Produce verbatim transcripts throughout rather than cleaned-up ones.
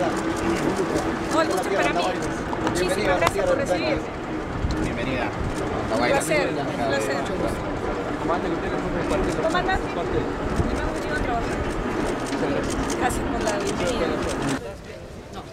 No, el gusto es para mí. Muchísimas gracias por recibirme. Bienvenida. Un placer, un placer. Comandante, hemos venido a trabajar. Gracias por la bienvenida. No.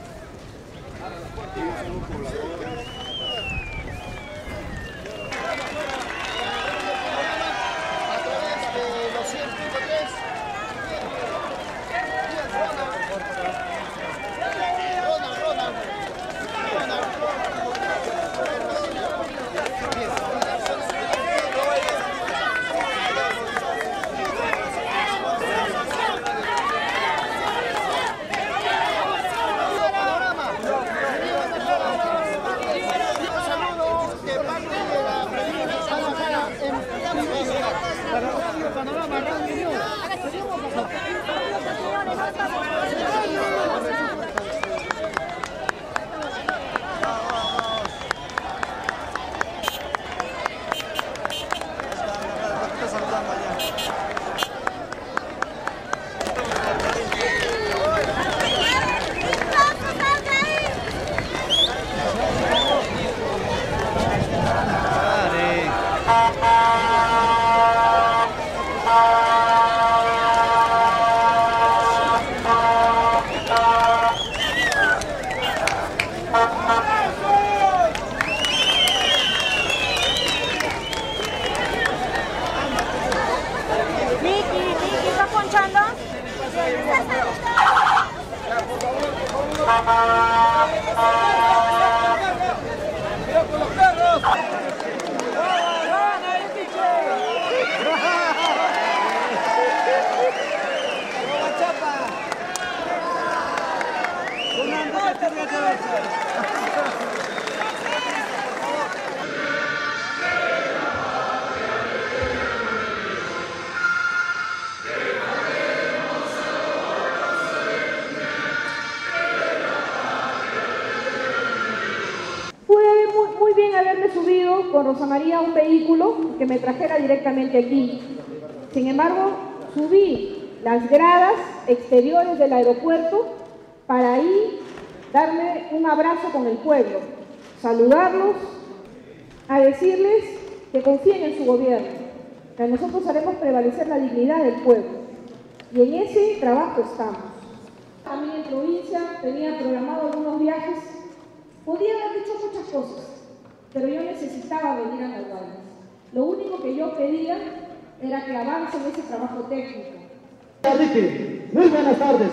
Haberme subido con Rosa María a un vehículo que me trajera directamente aquí. Sin embargo, subí las gradas exteriores del aeropuerto para ahí darme un abrazo con el pueblo, saludarlos, a decirles que confíen en su gobierno, que nosotros haremos prevalecer la dignidad del pueblo. Y en ese trabajo estamos. También en provincia tenía programado algunos viajes, podía haber dicho muchas cosas, pero yo necesitaba venir a Nahuaylas. Lo único que yo pedía era que avance en ese trabajo técnico. Ricky, muy buenas tardes.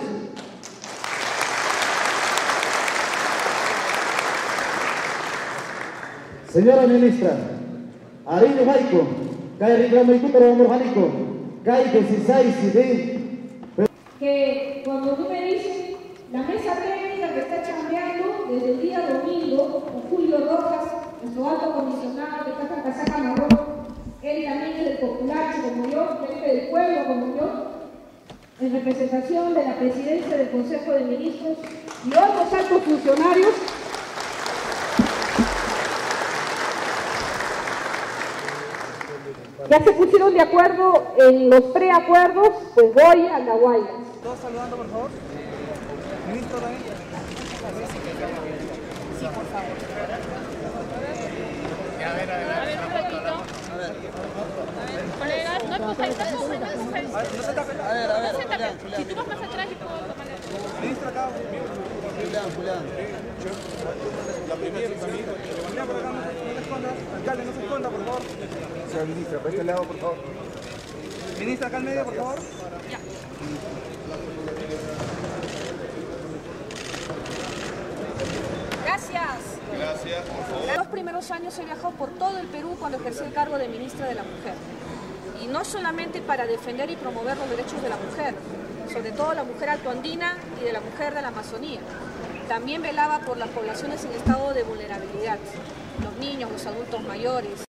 Señora ministra, Arino Maico, Kai Rigramo y Cúpero Morjanico, Kai de Sisai Sidi. Que cuando tú me dices, la mesa técnica que está chambeando desde el día domingo con Julio Rojas, nuestro alto comisionado que está con casaca marrón, él también es del populacho como yo, jefe del pueblo como yo, en representación de la presidencia del Consejo de Ministros y otros altos funcionarios. Ya se pusieron de acuerdo en los preacuerdos, pues voy a Nahuaylas. Todos saludando, por favor. Ministro también. Sí, por favor. A ver, a ver, a ver. A ver, colegas, no, pues ahí estamos, ahí estamos. A ver, a ver, Julián, Si tú vas más atrás, yo puedo tomar el... Ministro acá. Julián, Julián. La primera, amigo. Julián, por acá, no te escondas. Alcalde, no se esconda, por favor. Señora ministra, por este lado, por favor. Ministra, acá al medio, por favor. Ya. Gracias. Gracias, por favor. En los primeros años he viajado por todo el Perú cuando ejercí el cargo de ministra de la Mujer. Y no solamente para defender y promover los derechos de la mujer, sobre todo la mujer altoandina y de la mujer de la Amazonía. También velaba por las poblaciones en estado de vulnerabilidad, los niños, los adultos mayores.